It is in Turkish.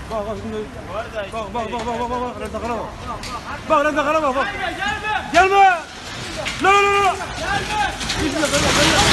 Bak bak şimdi. Bak. Rezakara bak. Bak rezakara bak. Gelme. Gelme. La la la. Gelme.